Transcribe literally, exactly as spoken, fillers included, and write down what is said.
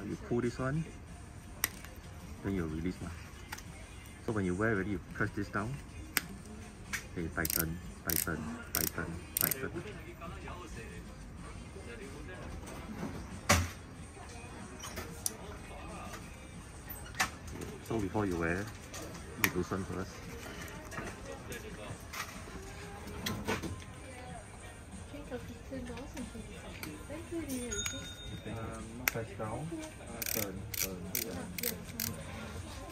you pull this one, then you release. So when you wear already, you press this down. Okay, tighten, tighten, tighten, tighten. So before you wear, you loosen first. Um, press down, turn, turn, turn.